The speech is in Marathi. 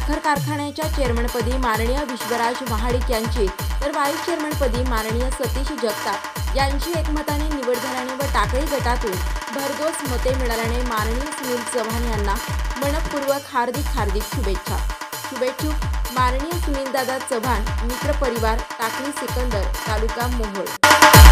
साखर कारखान्याच्या चेअरमनपदी माननीय विश्वराज महाडिक यांची तर व्हाईस चेअरमनपदी माननीय सतीश जगताप यांची एकमताने निवड झाल्याने व टाकळी गटातून भरघोस मते मिळाल्याने माननीय सुनील चव्हाण यांना मनपूर्वक हार्दिक शुभेच्छा। शुभेच्छुक माननीय सुनीलदादा चव्हाण, मित्र परिवार, टाकळी सिकंदर, तालुका मोहोळ।